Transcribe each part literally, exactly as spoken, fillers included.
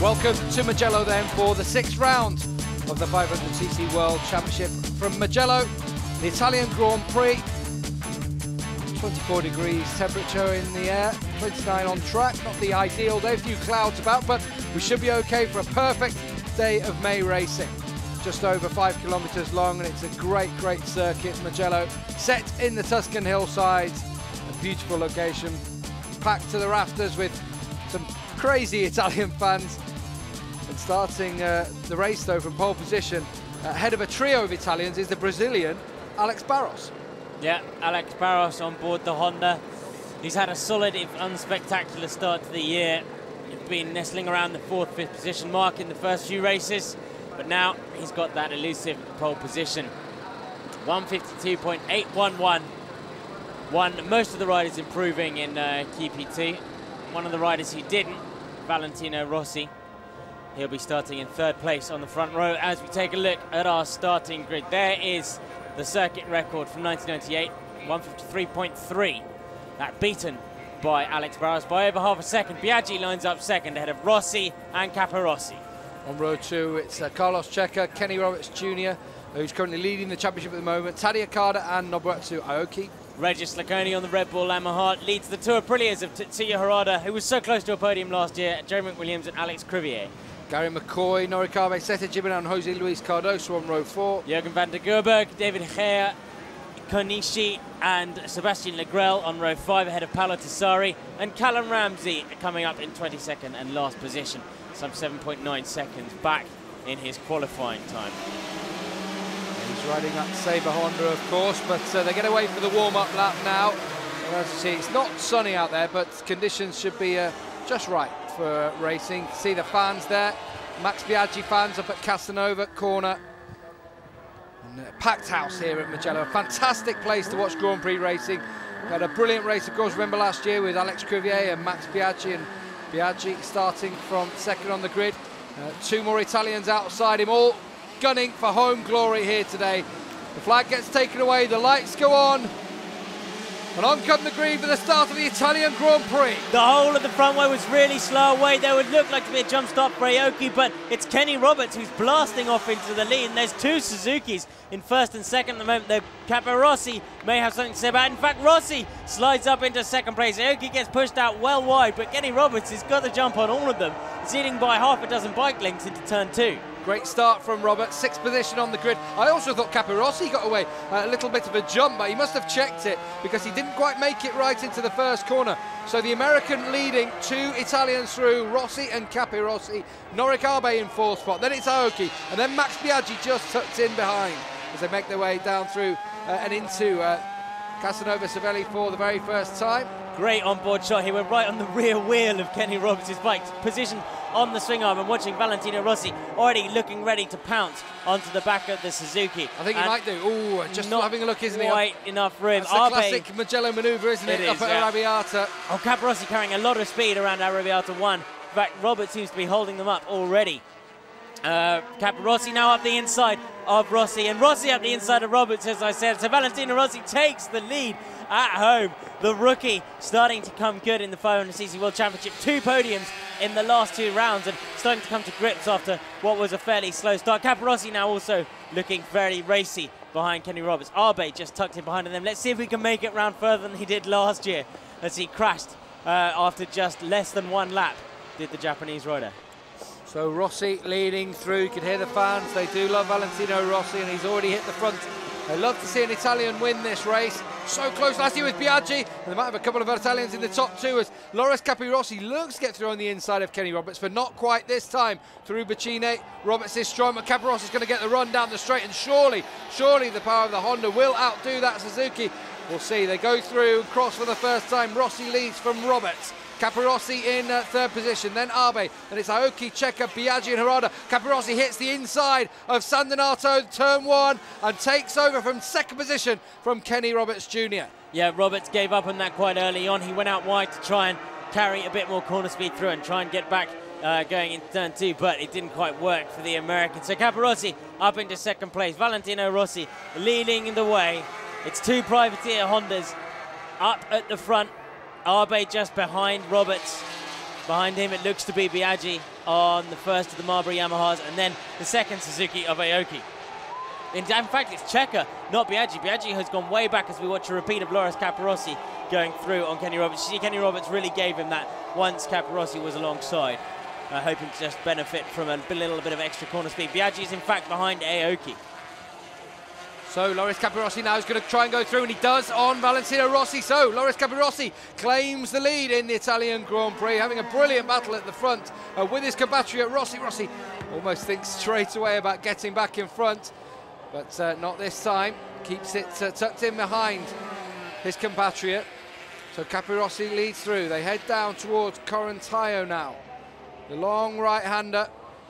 Welcome to Mugello then for the sixth round of the five hundred c c World Championship from Mugello, the Italian Grand Prix. twenty-four degrees temperature in the air, twenty-nine on track, not the ideal day, a few clouds about, but we should be okay for a perfect day of May racing. Just over five kilometres long, and it's a great, great circuit, Mugello, set in the Tuscan hillsides, a beautiful location, packed to the rafters with some crazy Italian fans. And starting uh, the race though from pole position, uh, ahead of a trio of Italians, is the Brazilian Alex Barros. Yeah, Alex Barros on board the Honda. He's had a solid, if unspectacular, start to the year. He's been nestling around the fourth, fifth position mark in the first few races, but now he's got that elusive pole position. one fifty-two point eight one one. Won most of the riders improving in uh, Q P T. One of the riders who didn't, Valentino Rossi. He'll be starting in third place on the front row as we take a look at our starting grid. There is the circuit record from nineteen ninety-eight, one fifty-three point three. That beaten by Alex Barros by over half a second. Biaggi lines up second ahead of Rossi and Capirossi. On row two, it's uh, Carlos Checa, Kenny Roberts Junior, who's currently leading the championship at the moment, Tadej Okada and Nobuatsu Aoki. Regis Laconi on the Red Bull Yamaha leads the two Aprilias of Tetsuya Harada, who was so close to a podium last year, Joe McWilliams and Alex Crivier. Gary McCoy, Norikabe, Seta Gibran and Jose Luis Cardoso on row four. Jürgen van der Gerberg, David Gea, Konishi and Sebastian Legrel on row five ahead of Paolo Tessari, and Callum Ramsey coming up in twenty-second and last position, some seven point nine seconds back in his qualifying time. He's riding that Sabre Honda, of course, but uh, they get away for the warm-up lap now. And as you see, it's not sunny out there, but conditions should be uh, just right for racing. See the fans there, Max Biaggi fans up at Casanova corner. And a packed house here at Mugello, a fantastic place to watch Grand Prix racing. We had a brilliant race, of course, remember last year with Alex Crivier and Max Biaggi, and Biaggi starting from second on the grid. Uh, two more Italians outside him, all gunning for home glory here today. The flag gets taken away, the lights go on, and on come the green for the start of the Italian Grand Prix. The whole of the front way was really slow away. There would look like to be a jump stop for Aoki, but it's Kenny Roberts who's blasting off into the lead, and there's two Suzukis in first and second at the moment. The Capirossi may have something to say about it. In fact, Rossi slides up into second place. Aoki gets pushed out well wide, but Kenny Roberts has got the jump on all of them. It's leading by half a dozen bike lengths into turn two. Great start from Roberts, sixth position on the grid. I also thought Capirossi got away uh, a little bit of a jump, but he must have checked it because he didn't quite make it right into the first corner. So the American leading, two Italians through, Rossi and Capirossi, Norikabe in fourth spot, then it's Aoki, and then Max Biaggi just tucked in behind as they make their way down through uh, and into uh, Casanova Cervelli for the very first time. Great onboard shot here. We're right on the rear wheel of Kenny Roberts' bike, positioned on the swing arm, and watching Valentino Rossi already looking ready to pounce onto the back of the Suzuki. I think he and might do. Ooh, just not having a look, isn't he? Quite enough room. That's a classic Mugello manoeuvre, isn't it? it Up is, at yeah. Arrabbiata. Oh, Capirossi carrying a lot of speed around Arrabbiata one. In fact, Roberts seems to be holding them up already. Uh, Capirossi now up the inside of Rossi, and Rossi up the inside of Roberts, as I said. So Valentino Rossi takes the lead at home. The rookie starting to come good in the five hundred c c World Championship. Two podiums in the last two rounds and starting to come to grips after what was a fairly slow start. Capirossi now also looking very racy behind Kenny Roberts. Arbe just tucked in behind them. Let's see if we can make it round further than he did last year as he crashed uh, after just less than one lap, did the Japanese rider. So Rossi leading through, you can hear the fans, they do love Valentino Rossi, and he's already hit the front. They love to see an Italian win this race. So close last year with Biaggi, and they might have a couple of Italians in the top two as Loris Capirossi looks to get through on the inside of Kenny Roberts, but not quite this time through Bacine. Roberts is strong, but Capirossi's going to get the run down the straight, and surely, surely the power of the Honda will outdo that Suzuki. We'll see, they go through, cross for the first time. Rossi leads from Roberts. Capirossi in uh, third position, then Arbe, and it's Aoki, Checa, Biaggi and Harada. Capirossi hits the inside of San Donato, turn one, and takes over from second position from Kenny Roberts Junior Yeah, Roberts gave up on that quite early on. He went out wide to try and carry a bit more corner speed through and try and get back uh, going into turn two, but it didn't quite work for the American. So Capirossi up into second place. Valentino Rossi leading the way. It's two privateer Hondas up at the front. Arbe just behind Roberts. Behind him it looks to be Biaggi. on the first of the Marbury Yamahas, and then the second Suzuki of Aoki. In, in fact, it's Checker, not Biaggi. Biaggi has gone way back as we watch a repeat of Loris Capirossi going through on Kenny Roberts. You see, Kenny Roberts really gave him that once Capirossi was alongside, uh, hoping to just benefit from a little bit of extra corner speed. Biaggi is, in fact, behind Aoki. So Loris Capirossi now is going to try and go through, and he does on Valentino Rossi. So Loris Capirossi claims the lead in the Italian Grand Prix, having a brilliant battle at the front uh, with his compatriot Rossi. Rossi almost thinks straight away about getting back in front, but uh, not this time. Keeps it uh, tucked in behind his compatriot. So Capirossi leads through. They head down towards Corantaio now. The long right-hander.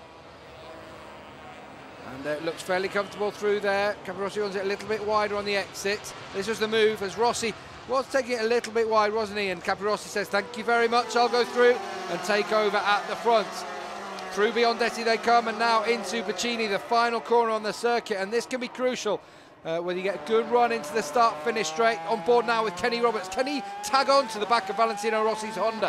And uh, it looks fairly comfortable through there. Capirossi wants it a little bit wider on the exit. This was the move as Rossi was taking it a little bit wide, wasn't he? And Capirossi says, thank you very much, I'll go through and take over at the front. Through Biondetti they come, and now into Pacini, the final corner on the circuit, and this can be crucial. Uh, whether you get a good run into the start-finish straight. On board now with Kenny Roberts. Can he tag on to the back of Valentino Rossi's Honda?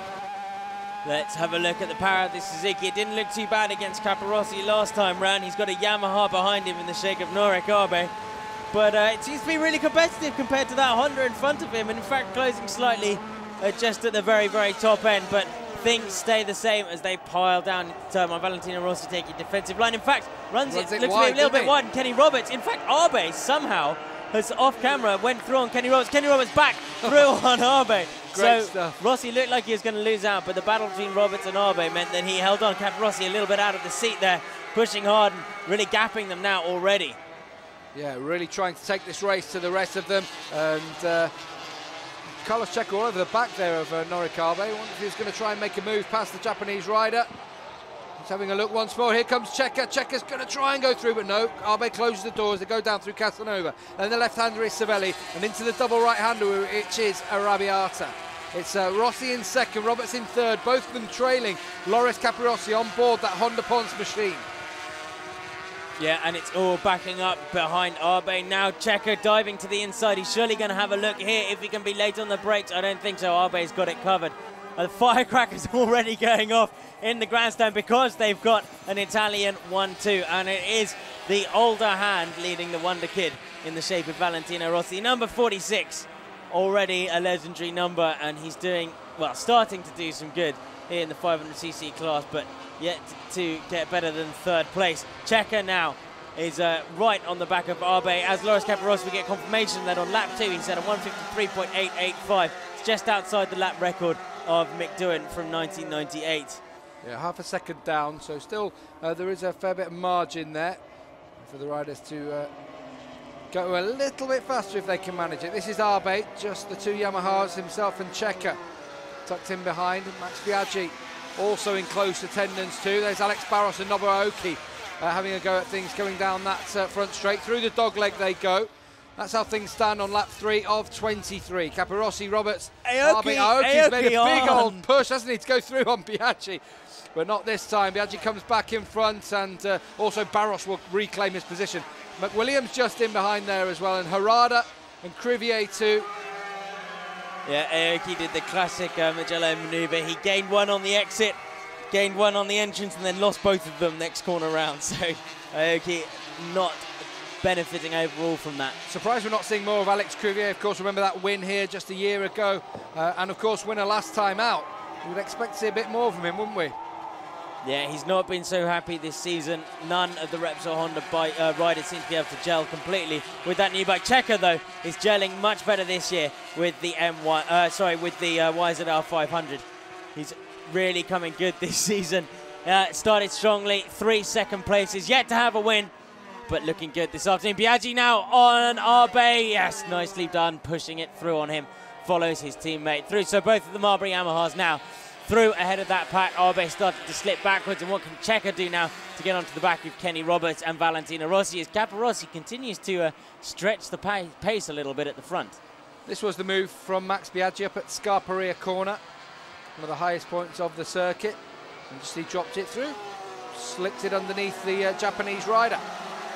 Let's have a look at the power of this Suzuki. It didn't look too bad against Capirossi last time round. He's got a Yamaha behind him in the shape of Norek Abe. But uh, it seems to be really competitive compared to that Honda in front of him, and in fact closing slightly uh, just at the very, very top end. But things stay the same as they pile down into turn one. Valentino Rossi taking defensive line. In fact, runs, runs it, it looks wide, a little bit he? wide, and Kenny Roberts. In fact, Abe somehow has off camera went through on Kenny Roberts. Kenny Roberts back through on Abe. Great so stuff. Rossi looked like he was going to lose out, but the battle between Roberts and Abe meant that he held on. Capirossi a little bit out of the seat there, pushing hard and really gapping them now already. Yeah, really trying to take this race to the rest of them. And uh, Carlos Checa all over the back there of uh, Norek Abe. I wonder if he's going to try and make a move past the Japanese rider. He's having a look once more. Here comes Checa. Checa's going to try and go through, but no. Abe closes the doors. They go down through Casanova. Then the left-hander is Savelli, and into the double right-hander, which is Arrabbiata. It's uh, Rossi in second, Roberts in third, both of them trailing Loris Capirossi on board that Honda Pons machine. Yeah, and it's all backing up behind Abe. Now Checa diving to the inside. He's surely going to have a look here if he can be late on the brakes. I don't think so. Abe's got it covered. The firecrackers already going off in the grandstand because they've got an Italian one two, and it is the older hand leading the Wonder Kid in the shape of Valentino Rossi. Number forty-six, already a legendary number, and he's doing, well, starting to do some good here in the five hundred c c class, but yet to get better than third place. Checa now is uh, right on the back of Abe. As Loris Capirossi, we get confirmation that on lap two he's at a one fifty-three point eight eight five. It's just outside the lap record of Mick Doohan from nineteen ninety-eight. Yeah, half a second down, so still uh, there is a fair bit of margin there for the riders to uh, go a little bit faster if they can manage it. This is Abe, just the two Yamahas, himself and Checa, tucked in behind. Max Biaggi also in close attendance too. There's Alex Barros and Nobuo Aoki uh, having a go at things going down that uh, front straight. Through the dog leg they go. That's how things stand on lap three of twenty-three. Capirossi, Roberts, Aoki, Aoki's made a big on. old push, hasn't he, to go through on Biaggi. But not this time. Biaggi comes back in front, and uh, also Barros will reclaim his position. McWilliams just in behind there as well, and Harada and Crivier too. Yeah, Aoki did the classic uh, Magellan maneuver. He gained one on the exit, gained one on the entrance, and then lost both of them next corner round. So Aoki not benefiting overall from that. Surprised we're not seeing more of Alex Crivier. Of course, remember that win here just a year ago, uh, and of course winner last time out. We would expect to see a bit more from him, wouldn't we? Yeah, he's not been so happy this season. None of the Repsol Honda bike, uh, riders seem to be able to gel completely with that new bike. Checa, though, is gelling much better this year with the M one. Uh, sorry, with the uh, Y Z R five hundred. He's really coming good this season. Uh, started strongly, three second places, yet to have a win, but looking good this afternoon. Biaggi now on Abe. Yes, nicely done, pushing it through on him. Follows his teammate through. So both of the Marbury Yamahas now through ahead of that pack. Abe started to slip backwards, and what can Checa do now to get onto the back of Kenny Roberts and Valentino Rossi as Capirossi continues to uh, stretch the pace a little bit at the front. This was the move from Max Biaggi up at Scarperia corner, one of the highest points of the circuit, and just he dropped it through, slipped it underneath the uh, Japanese rider.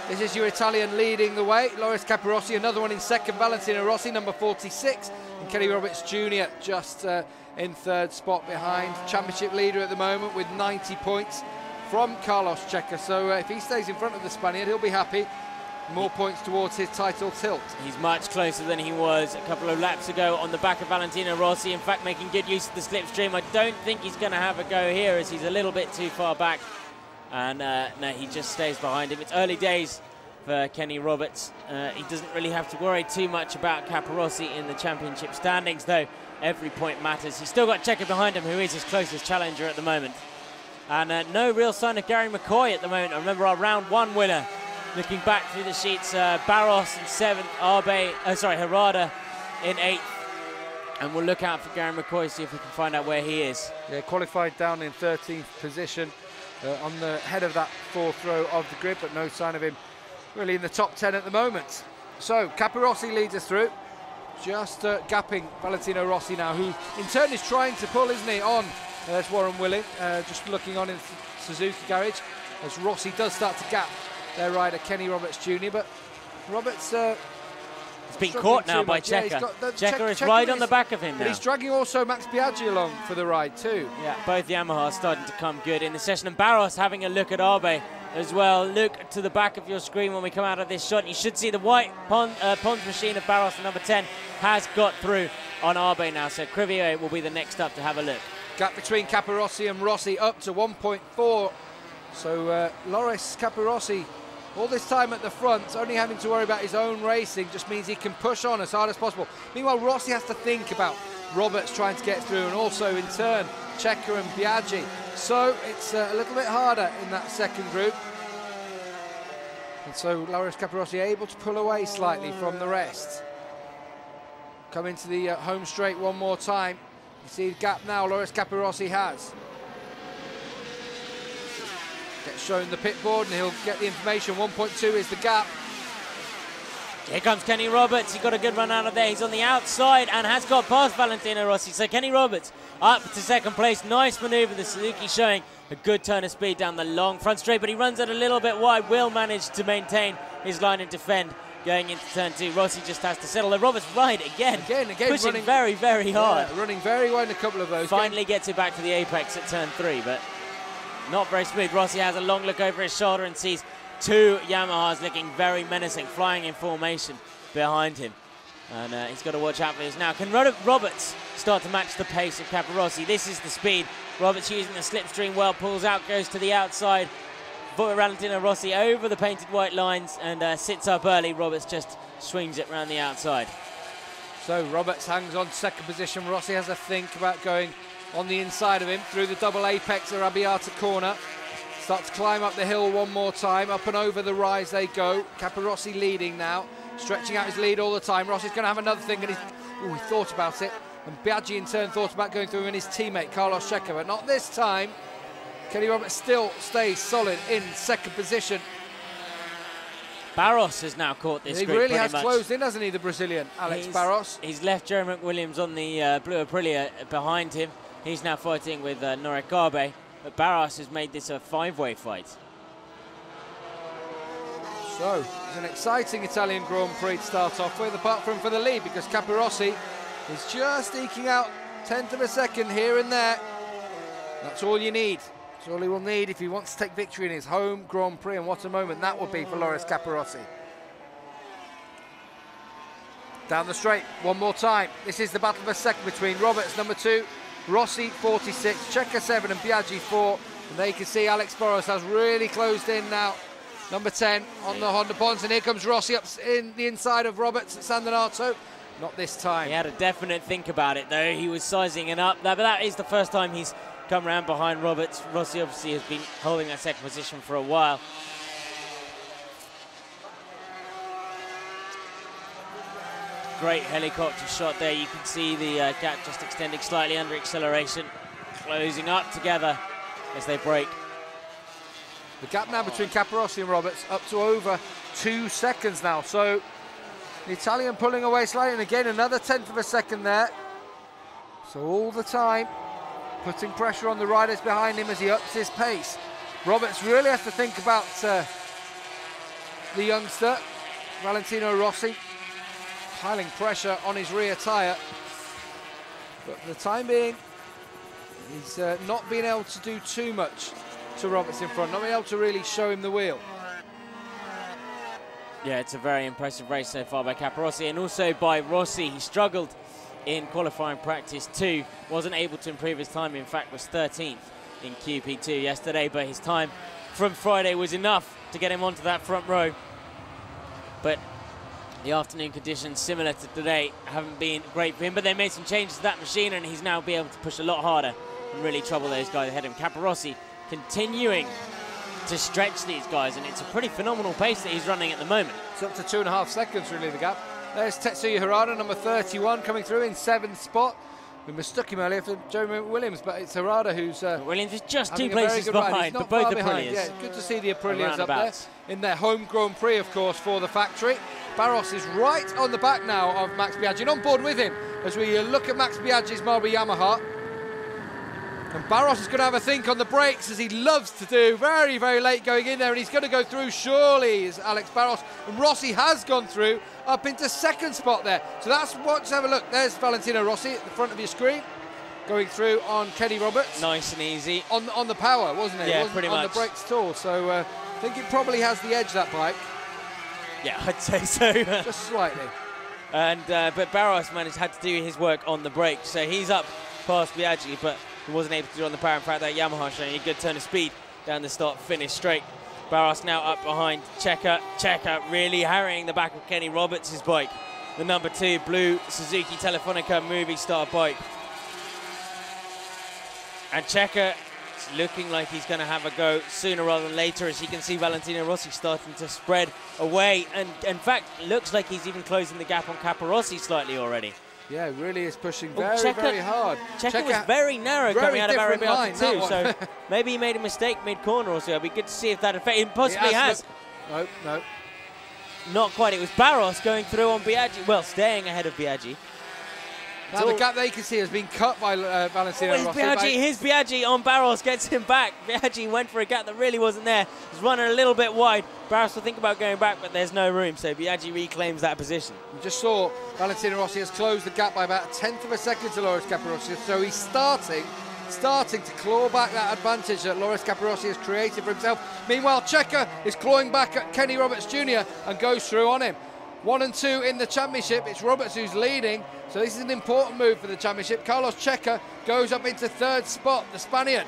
This is your Italian leading the way. Loris Capirossi, another one in second. Valentino Rossi, number forty-six. And Kenny Roberts Junior just uh, in third spot behind. Championship leader at the moment with ninety points from Carlos Checa. So uh, if he stays in front of the Spaniard, he'll be happy. More points towards his title tilt. He's much closer than he was a couple of laps ago on the back of Valentino Rossi. In fact, making good use of the slipstream. I don't think he's going to have a go here as he's a little bit too far back. And uh, no, he just stays behind him. It's early days for Kenny Roberts. Uh, he doesn't really have to worry too much about Capirossi in the championship standings, though every point matters. He's still got Checa behind him, who is his closest challenger at the moment. And uh, no real sign of Gary McCoy at the moment. I remember our round one winner. Looking back through the sheets, uh, Barros in seventh, Arbe, uh, sorry, Herrada in eighth. And we'll look out for Gary McCoy, see if we can find out where he is. Yeah, qualified down in thirteenth position uh, on the head of that fourth row of the grid, but no sign of him really in the top ten at the moment. So Capirossi leads us through, just uh, gapping Valentino Rossi now, who in turn is trying to pull, isn't he, on. Uh, there's Warren Willing, uh, just looking on in Suzuki Garage, as Rossi does start to gap their rider Kenny Roberts Junior But Roberts uh, he's been caught now by Checa. Yeah, Checa is right on the back of him now. But he's dragging also Max Biaggi along for the ride too. Yeah, both Yamahas starting to come good in the session. And Barros having a look at Arbe as well. Look to the back of your screen when we come out of this shot. You should see the white Pons, uh, Pons machine of Barros, the number ten, has got through on Arbe now. So Crivier will be the next up to have a look. Gap between Capirossi and Rossi up to one point four. So uh, Loris Capirossi, all this time at the front, only having to worry about his own racing, just means he can push on as hard as possible. Meanwhile, Rossi has to think about Roberts trying to get through, and also in turn Checa and Biaggi. So it's uh, a little bit harder in that second group. And so Loris Capirossi able to pull away slightly from the rest. Come into the uh, home straight one more time. You see the gap now Loris Capirossi has. Gets shown the pit board and he'll get the information. one point two is the gap. Here comes Kenny Roberts. He got a good run out of there. He's on the outside and has got past Valentino Rossi. So Kenny Roberts up to second place. Nice manoeuvre. The Suzuki showing a good turn of speed down the long front straight, but he runs it a little bit wide. Will manage to maintain his line and defend going into turn two. Rossi just has to settle. The Roberts right again. Again, again. Pushing running, very, very hard. Yeah, running very wide in a couple of those. Finally gets it back to the apex at turn three, but not very smooth. Rossi has a long look over his shoulder and sees two Yamahas looking very menacing, flying in formation behind him. And uh, he's got to watch out for this now. Can Roberts start to match the pace of Capirossi? This is the speed. Roberts using the slipstream well, pulls out, goes to the outside. Valentino Rossi over the painted white lines and uh, sits up early. Roberts just swings it around the outside. So Roberts hangs on second position. Rossi has a think about going on the inside of him through the double apex Arrabbiata corner. Starts to climb up the hill one more time. Up and over the rise they go. Capirossi leading now, stretching out his lead all the time. Rossi's going to have another thing, and he's, ooh, he thought about it. And Biaggi in turn thought about going through, and his teammate Carlos Checa, but not this time. Kenny Roberts still stays solid in second position. Barros has now caught this He group really has much. closed in, hasn't he, the Brazilian, Alex he's, Barros? He's left Jerry McWilliams on the uh, Blue Aprilia behind him. He's now fighting with uh, Norek Arbe, but Barros has made this a five-way fight. So, it's an exciting Italian Grand Prix to start off with, apart from for the lead, because Capirossi is just eking out tenth of a second here and there. That's all you need. That's all he will need if he wants to take victory in his home Grand Prix, and what a moment that would be for Loris Capirossi. Down the straight, one more time. This is the battle of a second between Roberts, number two, Rossi, forty-six, Checa, seven, and Biaggi, four. And there you can see Alex Barros has really closed in now. Number ten on the Honda Pons, and here comes Rossi up in the inside of Roberts at San Donato. Not this time. He had a definite think about it, though. He was sizing it up. But that is the first time he's come around behind Roberts. Rossi obviously has been holding that second position for a while. Great helicopter shot there. You can see the uh, gap just extending slightly under acceleration, closing up together as they break. The gap now between Capirossi and Roberts up to over two seconds now. So the Italian pulling away slightly, and again another tenth of a second there. So all the time putting pressure on the riders behind him as he ups his pace. Roberts really has to think about uh, the youngster, Valentino Rossi, piling pressure on his rear tyre. But for the time being, he's uh, not been able to do too much to Roberts in front, not been able to really show him the wheel. Yeah, it's a very impressive race so far by Capirossi, and also by Rossi. He struggled in qualifying practice two, wasn't able to improve his time, in fact was thirteenth in Q P two yesterday, but his time from Friday was enough to get him onto that front row. But the afternoon conditions, similar to today, haven't been great for him, but they made some changes to that machine and he's now be able to push a lot harder and really trouble those guys ahead of him. Capirossi continuing to stretch these guys, and it's a pretty phenomenal pace that he's running at the moment. It's up to two and a half seconds, really, the gap. There's Tetsuya Harada, number thirty-one, coming through in seventh spot. We mistook him earlier for Joe Williams, but it's Harada who's... Uh, Williams is just two places behind, but both Aprilias. Yeah, good to see the Aprilias up there in their homegrown Prix, of course, for the factory. Barros is right on the back now of Max Biaggi, and on board with him as we look at Max Biaggi's Marlboro Yamaha. And Barros is going to have a think on the brakes, as he loves to do, very, very late going in there, and he's going to go through, surely, is Alex Barros. And Rossi has gone through up into second spot there. So that's what, let's have a look. There's Valentino Rossi at the front of your screen, going through on Kenny Roberts. Nice and easy. On, on the power, wasn't it? Yeah, it wasn't pretty on much. On the brakes at all. So uh, I think it probably has the edge, that bike. Yeah, I'd say so. Just slightly. And uh, but Barros managed had to do his work on the brakes, so he's up past Biaggi, but he wasn't able to do it on the power. In fact, that Yamaha showing a good turn of speed down the start finish straight. Barros now up behind Checker. Checker really harrying the back of Kenny Roberts' bike, the number two blue Suzuki Telefonica movie star bike. And Checker is looking like he's going to have a go sooner rather than later, as you can see Valentino Rossi starting to spread away, and in fact looks like he's even closing the gap on Capirossi slightly already. Yeah, really is pushing Oh, very, Checker, very hard. Checker was very narrow very coming out of Arabiata too, line, so maybe he made a mistake mid-corner or so. It'll be good to see if that affected him. Possibly has. No, no. Not quite. It was Barros going through on Biaggi. Well, staying ahead of Biaggi. Now the gap there you can see has been cut by uh, Valentino oh, Rossi. Biaggi, his Biaggi on Barros gets him back. Biaggi went for a gap that really wasn't there. He's running a little bit wide. Barros will think about going back, but there's no room, so Biaggi reclaims that position. We just saw Valentino Rossi has closed the gap by about a tenth of a second to Loris Capirossi, so he's starting, starting to claw back that advantage that Loris Capirossi has created for himself. Meanwhile, Checker is clawing back at Kenny Roberts Junior and goes through on him. One and two in the championship. It's Roberts who's leading, so this is an important move for the championship. Carlos Checker goes up into third spot, the Spaniard.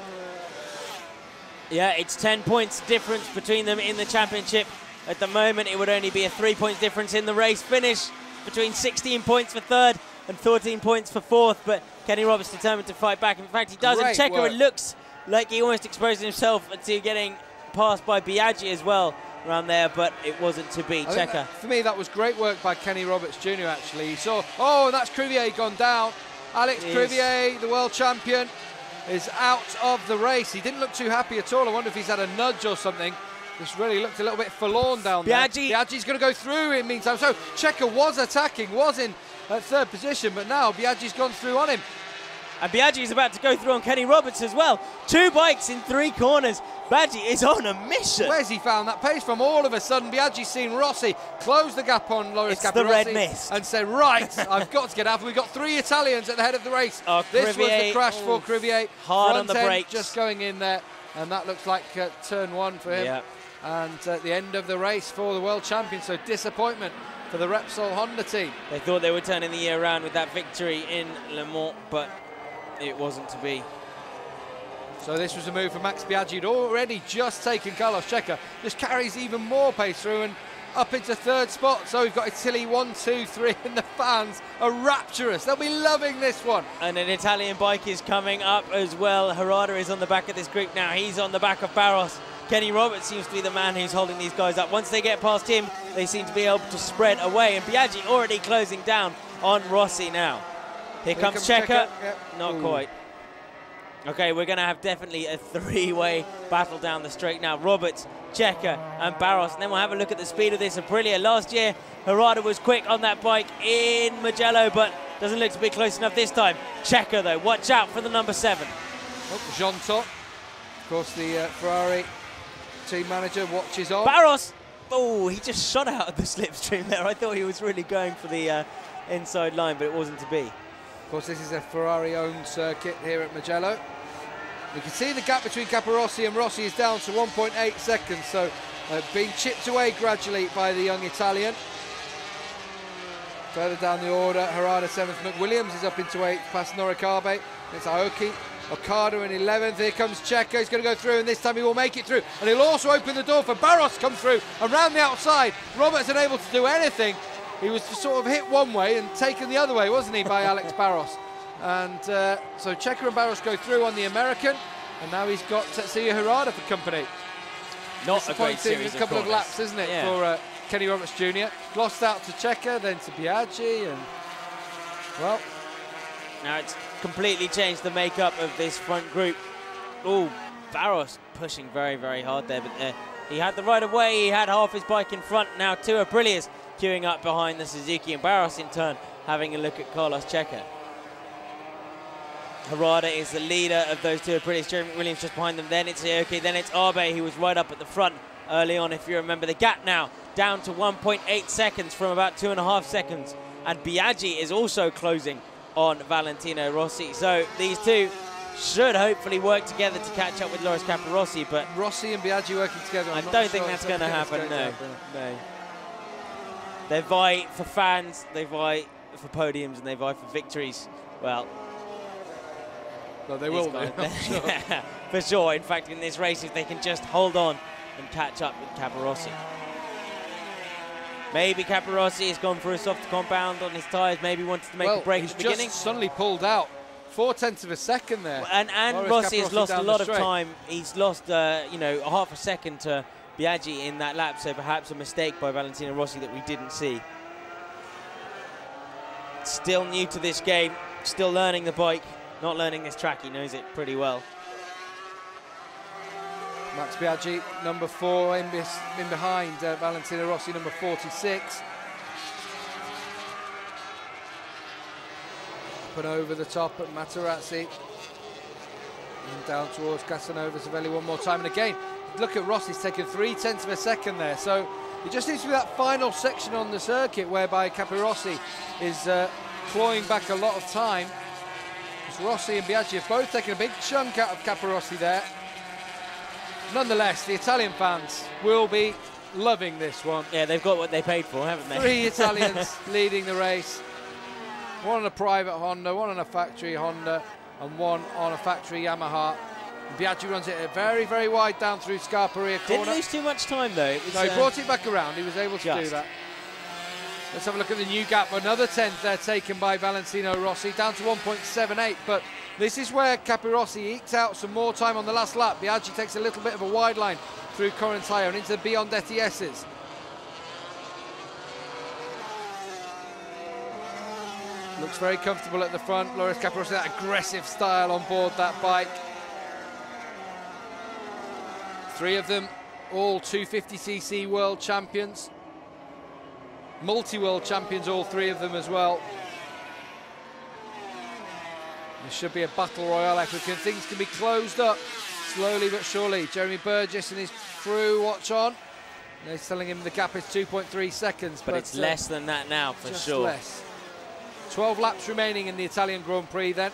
Yeah, it's ten points difference between them in the championship. At the moment, it would only be a three points difference in the race finish, between sixteen points for third and fourteen points for fourth, but Kenny Roberts determined to fight back. In fact, he does, Great and Checker, work. It looks like he almost exposed himself to getting passed by Biaggi as well around there, but it wasn't to be. I Checker. That, for me, that was great work by Kenny Roberts Junior actually. He saw, oh, and that's Crivier gone down. Alex Crivier, the world champion, is out of the race. He didn't look too happy at all. I wonder if he's had a nudge or something. This really looked a little bit forlorn down Biaggi. there. Biaggi's going to go through in the meantime. So Checker was attacking, was in at third position, but now Biaggi's gone through on him. And Biaggi is about to go through on Kenny Roberts as well. Two bikes in three corners. Biaggi is on a mission. Where's he found that pace from? All of a sudden, Biaggi's seen Rossi close the gap on Loris Capirossi. It's the red mist. And said, right, I've got to get out. We've got three Italians at the head of the race. Oh, this Crivier, was the crash for oh, Crivier. hard Front on the end brakes. just going in there. And that looks like uh, turn one for him. Yeah. And at uh, the end of the race for the world champion. So disappointment for the Repsol Honda team. They thought they were turning the year around with that victory in Le Mans, but it wasn't to be. So this was a move for Max Biaggi. He'd already just taken Carlos Checker. Just carries even more pace through and up into third spot. So we've got Italy one, two, three, and the fans are rapturous. They'll be loving this one. And an Italian bike is coming up as well. Harada is on the back of this group now. He's on the back of Barros. Kenny Roberts seems to be the man who's holding these guys up. Once they get past him, they seem to be able to spread away. And Biaggi already closing down on Rossi now. Here, Here comes, comes Checker. Checker. Yep. Not Ooh. quite. Okay, we're going to have definitely a three-way battle down the straight now. Roberts, Checker, and Barros. And then we'll have a look at the speed of this Aprilia. Last year, Harada was quick on that bike in Mugello, but doesn't look to be close enough this time. Checker, though, watch out for the number seven. Oh, Jean Todt, of course, the uh, Ferrari team manager watches on. Barros Oh, he just shot out of the slipstream there. I thought he was really going for the uh, inside line, but it wasn't to be. Of course, this is a Ferrari-owned circuit here at Mugello. You can see the gap between Capirossi and Rossi is down to one point eight seconds, so uh, being chipped away gradually by the young Italian. Further down the order, Harada seventh, McWilliams is up into eighth, past Norikabe. It's Aoki, Okada in eleventh. Here comes Checo, he's going to go through, and this time he will make it through. And he'll also open the door for Barros to come through around the outside. Roberts unable to do anything. He was sort of hit one way and taken the other way, wasn't he, by Alex Barros? And uh, so Checo and Barros go through on the American, and now he's got Tetsuya Harada for company. Not a great series a couple of, of laps, isn't it, yeah. for uh, Kenny Roberts Junior Lost out to Checo, then to Biaggi, and well, now it's completely changed the makeup of this front group. Oh, Barros pushing very, very hard there, but uh, he had the right of way. He had half his bike in front. Now two Aprilias queuing up behind the Suzuki, and Barros in turn having a look at Carlos Checo. Harada is the leader of those two Aprilias. Jeremy Williams just behind them. Then it's Aoki. Then it's Abe, who was right up at the front early on, if you remember. The gap now down to one point eight seconds from about two and a half seconds. And Biaggi is also closing on Valentino Rossi. So these two should hopefully work together to catch up with Loris Capirossi, but Rossi and Biaggi working together. I I'm don't not think sure that's going to happen, going no. to happen. no. They vie for fans, they vie for podiums, and they vie for victories. Well, well they will guys, do, I'm sure. yeah, for sure. In fact, in this race, if they can just hold on and catch up with Capirossi. Maybe Capirossi has gone for a soft compound on his tyres, maybe wanted to make well, a break he's at the beginning. just suddenly pulled out. Four tenths of a second there. And, and Loris Rossi has Capirossi lost a down lot the of straight. time. He's lost, uh, you know, a half a second to Biaggi in that lap, so perhaps a mistake by Valentino Rossi that we didn't see. Still new to this game, still learning the bike, not learning this track. He knows it pretty well. Max Biaggi, number four, in, bis, in behind uh, Valentino Rossi, number forty-six. Up and over the top at Materazzi. And down towards Casanova Savelli one more time. And again, look at Rossi's taken three tenths of a second there. So it just needs to be that final section on the circuit whereby Capirossi is uh, clawing back a lot of time. Because Rossi and Biaggi have both taken a big chunk out of Capirossi there. Nonetheless, the Italian fans will be loving this one. Yeah, they've got what they paid for, haven't they? Three Italians leading the race. One on a private Honda, one on a factory Honda, and one on a factory Yamaha. Biaggi runs it very, very wide down through Scarperia corner. Didn't lose too much time, though. It was, no, he uh, brought it back around. He was able to just. do that. Let's have a look at the new gap. Another tenth there taken by Valentino Rossi, down to one point seven eight. But this is where Capirossi ekes out some more time on the last lap. Biaggi takes a little bit of a wide line through Corintaio and into the Biondetti S's. Looks very comfortable at the front. Loris Capirossi, that aggressive style on board that bike. Three of them, all two fifty c c world champions. Multi-world champions, all three of them as well. This should be a battle royale. African things can be closed up slowly but surely. Jeremy Burgess and his crew watch on. They're telling him the gap is two point three seconds. But, but it's uh, less than that now, for just sure. Less. twelve laps remaining in the Italian Grand Prix then.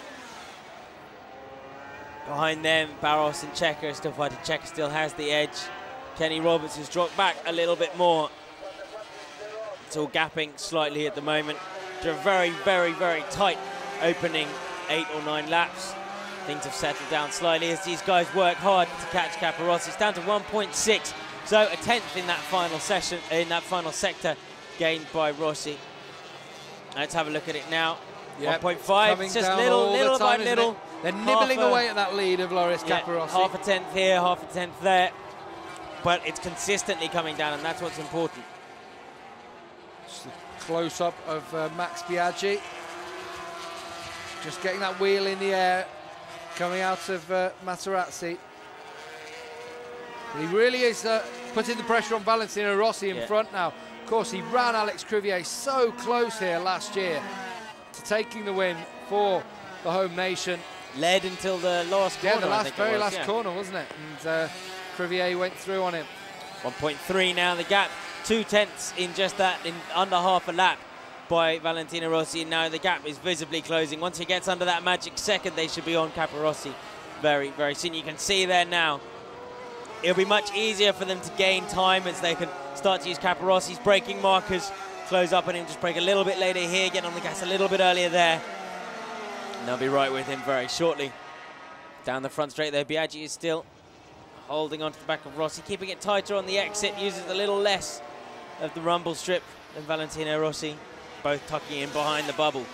Behind them, Barros and Checo are still fighting. Checo still has the edge. Kenny Roberts has dropped back a little bit more. It's all gapping slightly at the moment. To a very, very, very tight opening eight or nine laps. Things have settled down slightly as these guys work hard to catch Capirossi. It's down to one point six, so a tenth in that final session, in that final sector, gained by Rossi. Let's have a look at it now. Yep, one point five, it's just down little, all the little time, by isn't little. it? They're nibbling Half a- away at that lead of Loris Yeah, Capirossi. half a tenth here, half a tenth there. But it's consistently coming down, and that's what's important. Just a close-up of uh, Max Biaggi. Just getting that wheel in the air, coming out of uh, Materazzi. He really is uh, putting the pressure on Valentino Rossi in Yeah. front now. Of course, he ran Alex Crivier so close here last year to taking the win for the home nation. Led until the last corner. Yeah, the I last, think it very was, last yeah. corner, wasn't it? And uh, Crivier went through on him. one point three now the gap, two tenths in just that, in under half a lap by Valentino Rossi. And now the gap is visibly closing. Once he gets under that magic second, they should be on Capirossi very, very soon. You can see there now, it'll be much easier for them to gain time as they can start to use Capirossi's braking markers, close up on him, just brake a little bit later here, get on the gas a little bit earlier there. And they'll be right with him very shortly. Down the front straight there, Biaggi is still holding onto the back of Rossi, keeping it tighter on the exit, uses a little less of the rumble strip than Valentino Rossi, both tucking in behind the bubble.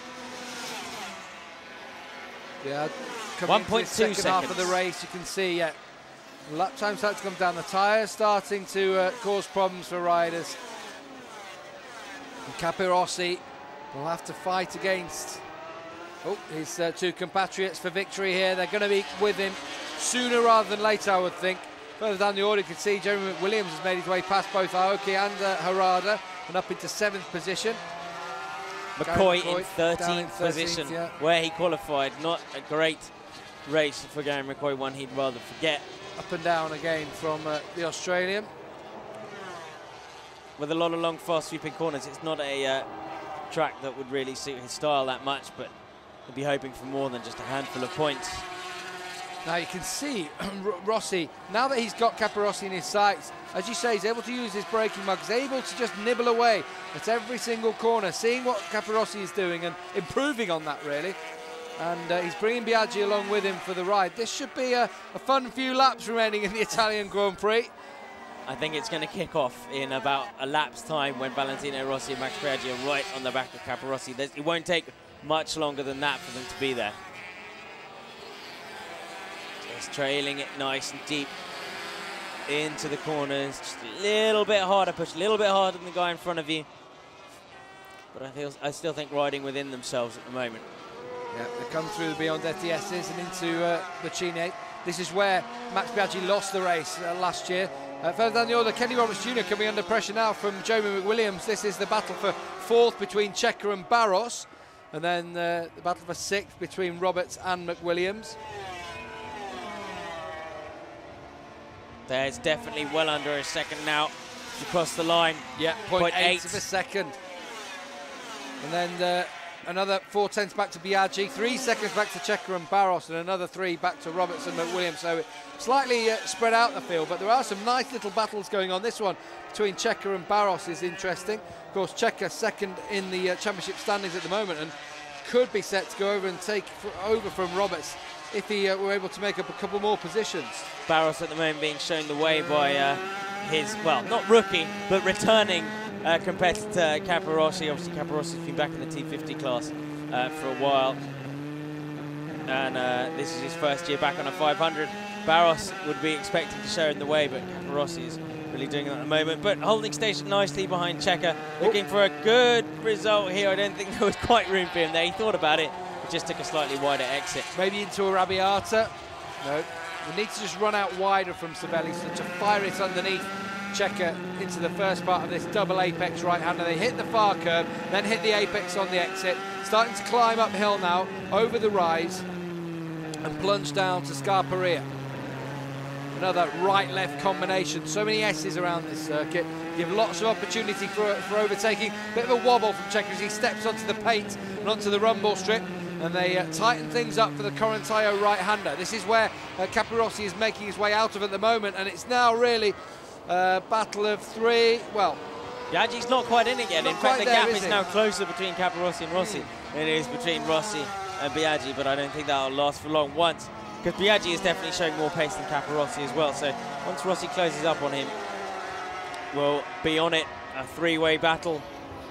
Yeah, one point two second seconds. half of the race, you can see yeah, lap time starts to come down. The tyres starting to uh, cause problems for riders. And Capirossi will have to fight against oh, his uh, two compatriots for victory here. They're going to be with him sooner rather than later, I would think. Further down the order, you can see Jeremy McWilliams has made his way past both Aoki and uh, Harada and up into seventh position. McCoy, McCoy in thirteenth position, yeah. where he qualified. Not a great race for Gary McCoy, one he'd rather forget. Up and down again from uh, the Australian. With a lot of long, fast sweeping corners, it's not a uh, track that would really suit his style that much, but he'll be hoping for more than just a handful of points. Now you can see Rossi, now that he's got Capirossi in his sights, as you say, he's able to use his braking mark, he's able to just nibble away at every single corner, seeing what Capirossi is doing and improving on that really. And uh, he's bringing Biaggi along with him for the ride. This should be a, a fun few laps remaining in the Italian Grand Prix. I think it's going to kick off in about a lap's time when Valentino Rossi and Max Biaggi are right on the back of Capirossi. There's, it won't take much longer than that for them to be there. Just trailing it nice and deep into the corners. Just a little bit harder, push a little bit harder than the guy in front of you. But I, feel, I still think riding within themselves at the moment. Yeah, they come through the Biondetti S's and into uh, Bocchini. This is where Max Biaggi lost the race uh, last year. Uh, further down the order, Kenny Roberts Junior coming under pressure now from Jeremy McWilliams. This is the battle for fourth between Checker and Barros. And then uh, the battle for sixth between Roberts and McWilliams. There's definitely well under a second now to cross the line. Yeah, point eight of a second. And then uh, another four tenths back to Biaggi, three seconds back to Checker and Barros, and another three back to Roberts and McWilliams. So it slightly uh, spread out the field, but there are some nice little battles going on. This one between Checker and Barros is interesting. Of course, Checker second in the uh, championship standings at the moment and could be set to go over and take over from Roberts if he uh, were able to make up a couple more positions. Barros at the moment being shown the way by uh, his, well, not rookie, but returning uh, competitor Capirossi. Obviously, Capirossi's been back in the T fifty class uh, for a while. And uh, this is his first year back on a five hundred. Barros would be expecting to show in the way, but Capirossi is really doing it at the moment. But holding station nicely behind Checker, looking for a good result here. I don't think there was quite room for him there. He thought about it, but just took a slightly wider exit. Maybe into a Arrabbiata. No, we need to just run out wider from Sabelli, so to fire it underneath Checker into the first part of this double apex right-hander. They hit the far curve, then hit the apex on the exit, starting to climb uphill now, over the rise, and plunge down to Scarperia. Another right-left combination. So many S's around this circuit. Give lots of opportunity for, for overtaking. Bit of a wobble from Checker as he steps onto the paint and onto the rumble strip. And they uh, tighten things up for the Corantaio right-hander. This is where uh, Capirossi is making his way out of at the moment. And it's now really a uh, battle of three. Well, Biaggi's not quite in it yet. In fact, the there, gap is is it? now closer between Capirossi and Rossi than it is between Rossi and Biaggi. But I don't think that'll last for long once, because Biaggi is definitely showing more pace than Capirossi as well. So once Rossi closes up on him, we'll be on it. A three-way battle.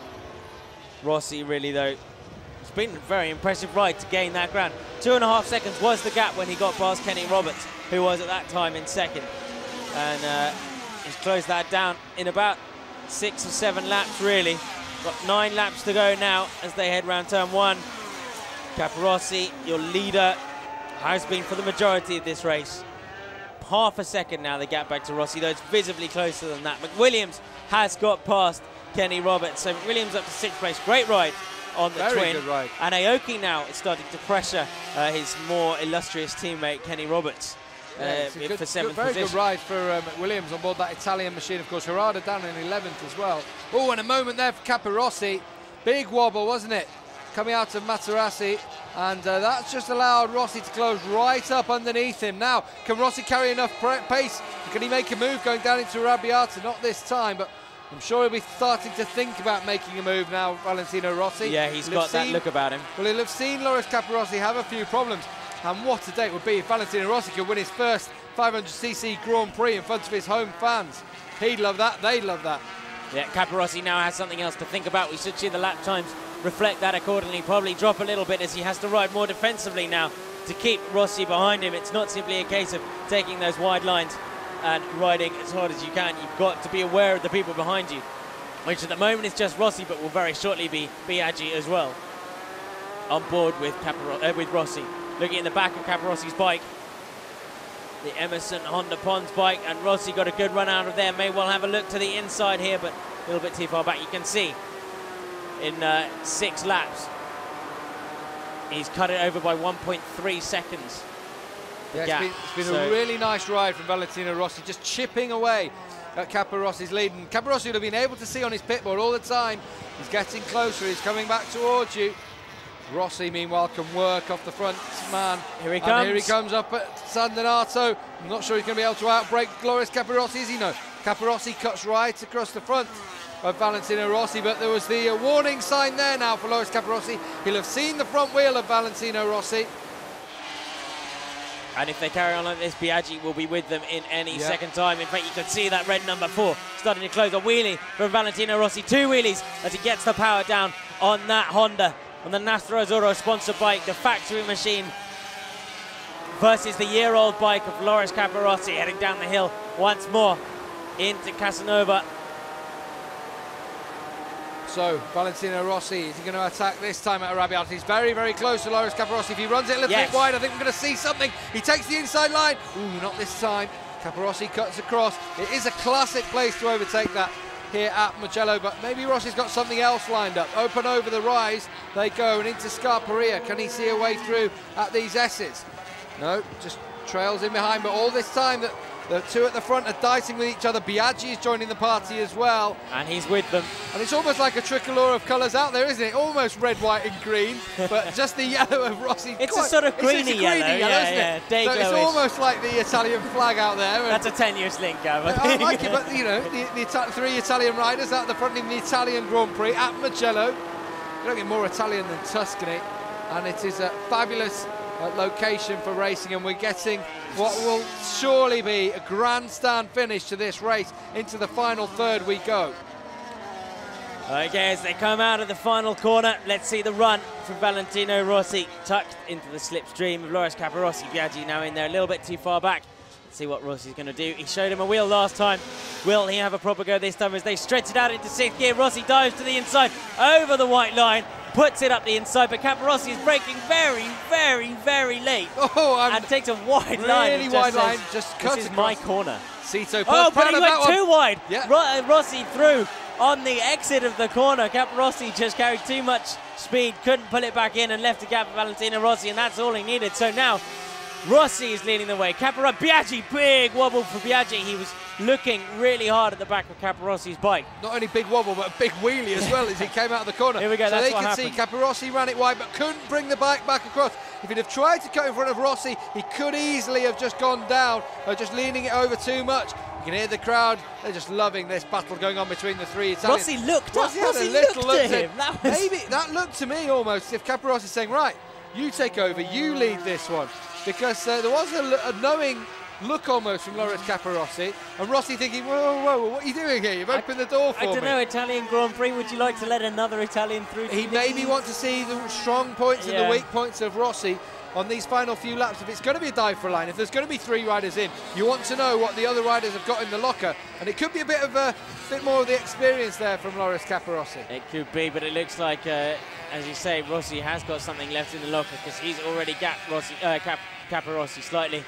Rossi really, though, it's been a very impressive ride to gain that ground. Two and a half seconds was the gap when he got past Kenny Roberts, who was at that time in second. And uh, he's closed that down in about six or seven laps, really. Got nine laps to go now as they head round turn one. Capirossi, your leader, has been for the majority of this race. Half a second now, the gap back to Rossi, though it's visibly closer than that. McWilliams has got past Kenny Roberts, so McWilliams up to sixth place. Great ride on the very twin. good ride. And Aoki now is starting to pressure uh, his more illustrious teammate, Kenny Roberts. Yeah, uh, good, for seventh good, very position. good ride for um, Williams on board that Italian machine. Of course, Harada down in eleventh as well. Oh, and a moment there for Capirossi. Big wobble, wasn't it? Coming out of Materassi, and uh, that's just allowed Rossi to close right up underneath him. Now, can Rossi carry enough pace? Can he make a move going down into Arrabbiata? Not this time, but I'm sure he'll be starting to think about making a move now, Valentino Rossi. Yeah, he's he'll got that seen, look about him. Well, he'll have seen Loris Capirossi have a few problems. And what a day it would be if Valentino Rossi could win his first five hundred c c Grand Prix in front of his home fans. He'd love that, they'd love that. Yeah, Capirossi now has something else to think about. We should see the lap times reflect that accordingly, probably drop a little bit as he has to ride more defensively now to keep Rossi behind him. It's not simply a case of taking those wide lines and riding as hard as you can. You've got to be aware of the people behind you, which at the moment is just Rossi, but will very shortly be Biaggi as well. On board with, Capiro uh, with Rossi. Looking at the back of Capirossi's bike, the Emerson Honda Pons bike, and Rossi got a good run out of there. May well have a look to the inside here, but a little bit too far back. You can see in uh, six laps, he's cut it over by one point three seconds. Yeah, it's been, it's been so a really nice ride from Valentino Rossi, just chipping away at Capirossi's lead. And Capirossi would have been able to see on his pit board all the time. He's getting closer, he's coming back towards you. Rossi, meanwhile, can work off the front man. Here he and comes. Here he comes up at San Donato. I'm not sure he's going to be able to outbrake Loris Capirossi, is he? No. Capirossi cuts right across the front of Valentino Rossi, but there was the uh, warning sign there now for Loris Capirossi. He'll have seen the front wheel of Valentino Rossi. And if they carry on like this, Biaggi will be with them in any yeah. second time. In fact, you can see that red number four starting to close. A wheelie from Valentino Rossi. Two wheelies as he gets the power down on that Honda, on the Nastro Azzurro sponsor bike, the factory machine versus the year-old bike of Loris Capirossi, heading down the hill once more into Casanova. So, Valentino Rossi, is he going to attack this time at Arrabbiata? He's very, very close to Loris Capirossi. If he runs it a little yes. bit wide, I think we're going to see something. He takes the inside line. Ooh, not this time. Capirossi cuts across. It is a classic place to overtake that here at Mugello, but maybe Rossi's got something else lined up. Open over the rise they go and into Scarperia. Can he see a way through at these S's? No, just trails in behind, but all this time that the two at the front are dicing with each other. Biaggi is joining the party as well. And he's with them. And it's almost like a tricolor of colours out there, isn't it? Almost red, white and green, but just the yellow of Rossi. It's quite, a sort of greeny it's, it's a yellow, greeny yellow, yeah, isn't yeah, it? So it's Dayglow-ish. almost like the Italian flag out there. That's a tenuous link, Gav. I like it, but you know, the, the Ita three Italian riders out the front in the Italian Grand Prix at Mugello. You don't get more Italian than Tuscany, and it is a fabulous uh, location for racing, and we're getting what will surely be a grandstand finish to this race. Into the final third we go. Okay, as they come out of the final corner, let's see the run from Valentino Rossi, tucked into the slipstream of Loris Capirossi. Biaggi now in there a little bit too far back. Let's see what Rossi's going to do. He showed him a wheel last time. Will he have a proper go this time as they stretch it out into sixth gear? Rossi dives to the inside, over the white line, puts it up the inside, but Capirossi is braking very, very, very late. Oh, I'm and takes a wide really line. Really wide says, line, just cuts This is across. my corner. Cito Oh, but he went too wide. Yeah. Ro uh, Rossi through on the exit of the corner. Capirossi just carried too much speed, couldn't pull it back in, and left a gap for Valentino Rossi, and that's all he needed. So now Rossi is leading the way. Capirossi, Biaggi, big wobble for Biaggi. He was looking really hard at the back of Capirossi's bike. Not only big wobble, but a big wheelie as well as he came out of the corner. Here we go, so that's they what can happened. see Capirossi ran it wide, but couldn't bring the bike back across. If he'd have tried to cut in front of Rossi, he could easily have just gone down, or just leaning it over too much. You can hear the crowd, they're just loving this battle going on between the three Italians. Rossi looked Rossi up, had Rossi a little looked look at him. That was... Maybe, that looked to me almost if Capirossi's saying, right, you take over, you lead this one. Because uh, there was a, a knowing look almost from Loris Capirossi, and Rossi thinking, whoa, whoa, whoa, what are you doing here? You've opened I, the door for I me. don't know, Italian Grand Prix, would you like to let another Italian through? He maybe want to see the strong points yeah. and the weak points of Rossi on these final few laps. If it's going to be a dive for a line, if there's going to be three riders in, you want to know what the other riders have got in the locker, and it could be a bit of a bit more of the experience there from Loris Capirossi. It could be, but it looks like, uh, as you say, Rossi has got something left in the locker, because he's already gapped Rossi, uh, Cap Capirossi slightly.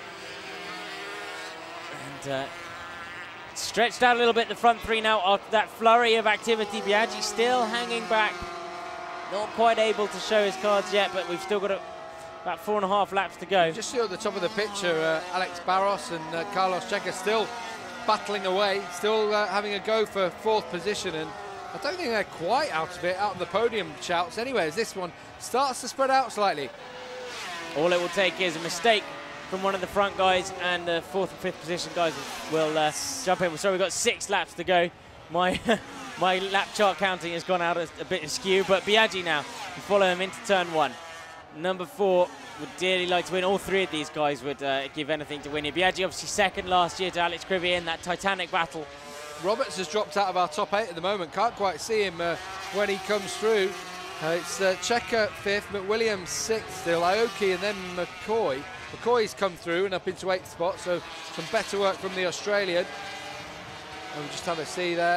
And uh, stretched out a little bit the front three now after that flurry of activity. Biaggi still hanging back, not quite able to show his cards yet, but we've still got a About four and a half laps to go. Just see at the top of the picture, uh, Alex Barros and uh, Carlos Checa still battling away, still uh, having a go for fourth position, and I don't think they're quite out of it, out of the podium shouts anyway, as this one starts to spread out slightly. All it will take is a mistake from one of the front guys, and the fourth and fifth position guys will uh, jump in. So we've got six laps to go. My my lap chart counting has gone out a, a bit askew, but Biaggi now will follow him into turn one. Number four would dearly like to win. All three of these guys would uh, give anything to win here. Biaggi obviously second last year to Alex Crivey in that titanic battle. Roberts has dropped out of our top eight at the moment. Can't quite see him uh, when he comes through. Uh, it's uh, Checa fifth, McWilliams sixth still, Aoki and then McCoy. McCoy's come through and up into eighth spot, so some better work from the Australian. And we just have a see there.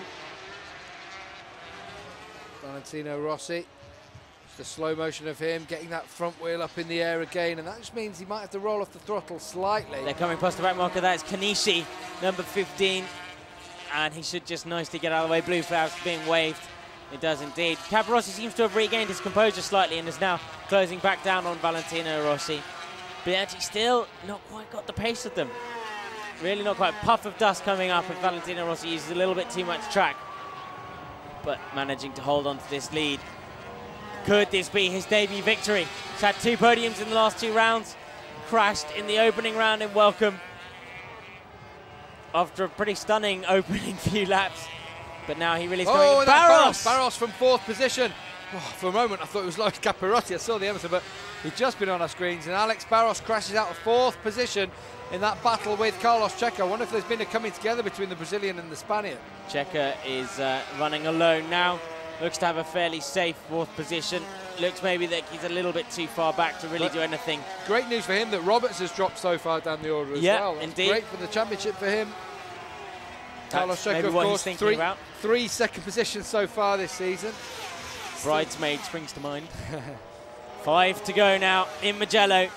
Ooh. Valentino Rossi. The slow motion of him getting that front wheel up in the air again, and that just means he might have to roll off the throttle slightly. They're coming past the back marker. That's Kanishi, number fifteen, and he should just nicely get out of the way. Blue flags being waved. It does indeed. Capirossi seems to have regained his composure slightly and is now closing back down on Valentino Rossi. Biaggi still not quite got the pace of them. Really not quite. Puff of dust coming up, and Valentino Rossi uses a little bit too much track, but managing to hold on to this lead. Could this be his debut victory? He's had two podiums in the last two rounds. Crashed in the opening round in Welcome after a pretty stunning opening few laps. But now he really is oh, coming. Barros! Barros from fourth position. Oh, for a moment I thought it was Loris Capirossi. I saw the Emerson, but he'd just been on our screens. And Alex Barros crashes out of fourth position in that battle with Carlos Checa. I wonder if there's been a coming together between the Brazilian and the Spaniard. Checa is uh, running alone now. Looks to have a fairly safe fourth position. Looks maybe that he's a little bit too far back to really but do anything. Great news for him that Roberts has dropped so far down the order as yeah, well. That's indeed. Great for the championship for him. That's Carlos Checa, of course, three, about. three second positions so far this season. Bridesmaid springs to mind. Five to go now in Mugello.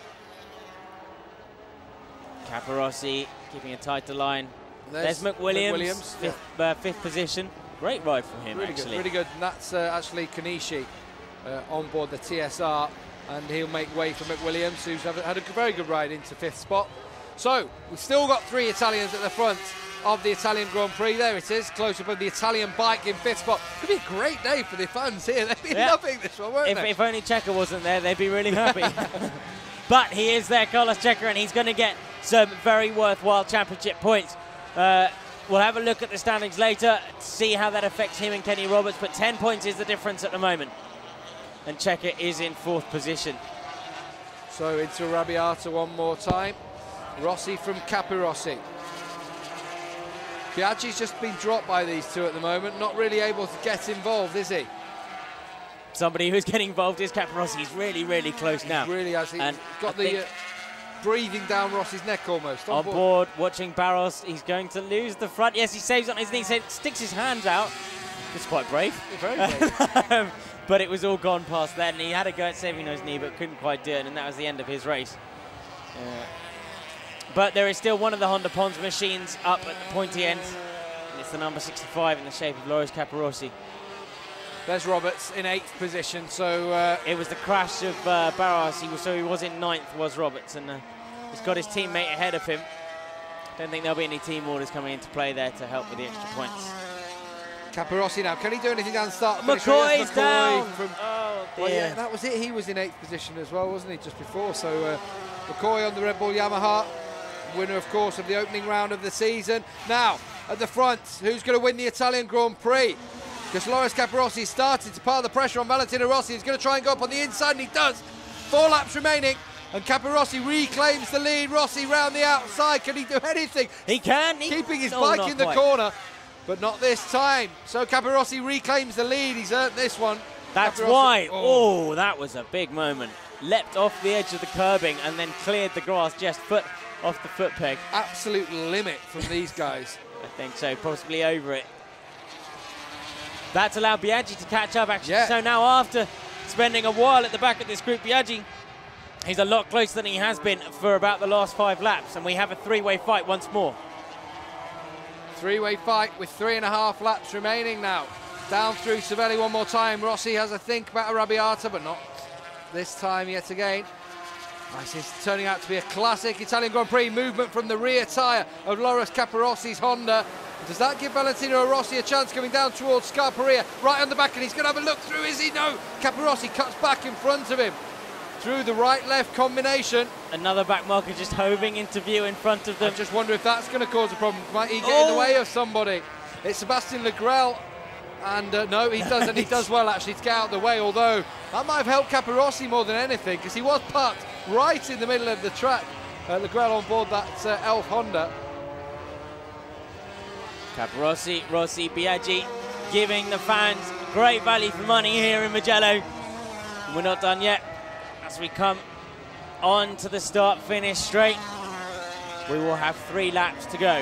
Capirossi keeping a tighter line. There's, There's McWilliams, McWilliams fifth, yeah. uh, fifth position. Great ride from him, really actually. Good, really good, and that's uh, actually Kanishi uh, on board the T S R, and he'll make way for McWilliams, who's had a very good ride into fifth spot. So, we've still got three Italians at the front of the Italian Grand Prix. There it is, close up of the Italian bike in fifth spot. Could be a great day for the fans here. They'd be yeah. loving this one, won't if, they? If only Checa wasn't there, they'd be really happy. But he is there, Carlos Checa, and he's going to get some very worthwhile championship points. Uh, We'll have a look at the standings later to see how that affects him and Kenny Roberts, but ten points is the difference at the moment. And Checa is in fourth position. So into Arrabbiata one more time. Rossi from Capirossi. Biaggi's just been dropped by these two at the moment, not really able to get involved, is he? Somebody who's getting involved is Capirossi. He's really, really close now. He really has. He's and got I the... Uh, breathing down Rossi's neck almost. On, on board. board, watching Barros. He's going to lose the front. Yes, he saves on his knees, sticks his hands out. It's quite brave. Very brave. But it was all gone past that, and he had a go at saving on his knee, but couldn't quite do it, and that was the end of his race. Uh, but there is still one of the Honda Pons machines up at the pointy end, and it's the number sixty-five in the shape of Loris Capirossi. There's Roberts in eighth position, so... Uh, it was the crash of uh, Barros, he was, so he was in ninth, was Roberts, and uh, he's got his teammate ahead of him. Don't think there'll be any team orders coming into play there to help with the extra points. Capirossi now, can he do anything on start? McCoy's McCoy down! From, oh, dear. Well, yeah, that was it, he was in eighth position as well, wasn't he, just before? So uh, McCoy on the Red Bull Yamaha, winner, of course, of the opening round of the season. Now, at the front, who's going to win the Italian Grand Prix? Because Loris Capirossi started to pile the pressure on Valentino Rossi. He's going to try and go up on the inside, and he does. Four laps remaining, and Capirossi reclaims the lead. Rossi round the outside. Can he do anything? He can. He Keeping his no, bike in the quite. corner, but not this time. So Capirossi reclaims the lead. He's earned this one. That's Capirossi, why. Oh. oh, that was a big moment. Leapt off the edge of the curbing and then cleared the grass just foot off the foot peg. Absolute limit from these guys. I think so, possibly over it. That's allowed Biaggi to catch up, actually. Yeah. So now after spending a while at the back of this group, Biaggi, he's a lot closer than he has been for about the last five laps, and we have a three-way fight once more. Three-way fight with three and a half laps remaining now. Down through Savelli one more time. Rossi has a think about Arrabbiata, but not this time yet again. This is turning out to be a classic Italian Grand Prix movement from the rear tyre of Loris Caparossi's Honda. Does that give Valentino Rossi a chance coming down towards Scarperia, right on the back, and he's going to have a look through, is he? No, Caparossi cuts back in front of him through the right-left combination. Another back marker just hoving into view in front of them. I just wonder if that's going to cause a problem. Might he get oh. in the way of somebody? It's Sebastian Legrel, and uh, no, he doesn't. He does well, actually, to get out of the way, although that might have helped Caparossi more than anything, because he was parked right in the middle of the track. Uh, Legrel on board that uh, Elf Honda. Caparossi, Rossi, Biaggi giving the fans great value for money here in Mugello. And we're not done yet. As we come on to the start-finish straight, we will have three laps to go.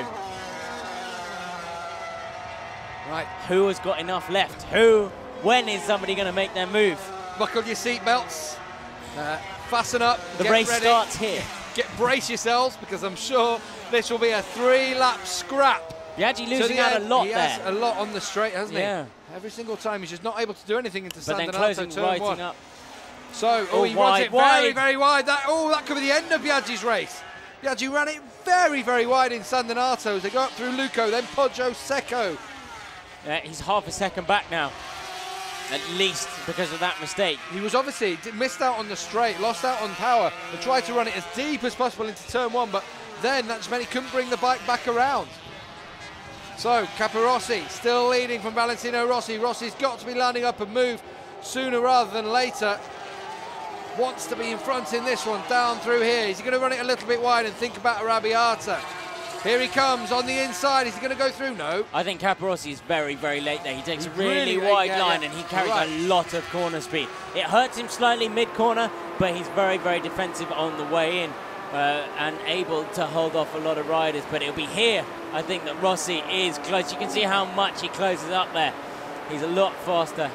Right. Who has got enough left? Who, when is somebody going to make their move? Buckle your seatbelts, uh, fasten up. The get race ready. starts here. Get brace yourselves, because I'm sure this will be a three-lap scrap. Biaggi losing out a lot he there. He has a lot on the straight, hasn't yeah. he? Every single time he's just not able to do anything into San But Donato then closing, turn righting one. up. So, oh, oh he wide, runs it wide. very, very wide. That, oh, that could be the end of Biaggi's race. Biaggi ran it very, very wide in San Donato as they go up through Luco, then Poggio Secco. Yeah, he's half a second back now, at least because of that mistake. He was obviously missed out on the straight, lost out on power, and tried to run it as deep as possible into turn one, but then that just meant he couldn't bring the bike back around. So Caparossi still leading from Valentino Rossi. Rossi's got to be landing up a move sooner rather than later. Wants to be in front in this one, down through here. Is he going to run it a little bit wide and think about Arrabbiata? Here he comes on the inside. Is he going to go through? No. I think Caparossi is very, very late there. He takes He's a really, really wide yeah, line yeah. and he carries Right. a lot of corner speed. It hurts him slightly mid-corner, but he's very, very defensive on the way in uh, and able to hold off a lot of riders. But it'll be here, I think, that Rossi is close. You can see how much he closes up there. He's a lot faster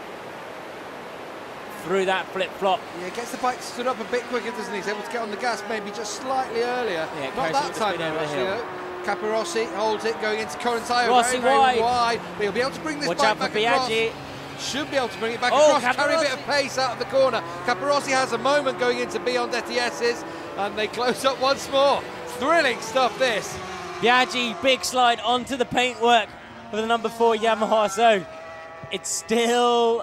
through that flip-flop. Yeah, gets the bike stood up a bit quicker, doesn't he? He's able to get on the gas maybe just slightly earlier. Yeah, Not that time, though, actually, though. Caparossi holds it going into Corintaio, Rossi very, very wide. wide. But he'll be able to bring this Watch bike out for back across. Biaggi. Should be able to bring it back Oh, across, carry a bit of Caparossi. pace out of the corner. Caparossi has a moment going into Biondetti S's, and they close up once more. Thrilling stuff, this. Biaggi, big slide onto the paintwork of the number four Yamaha. So it's still,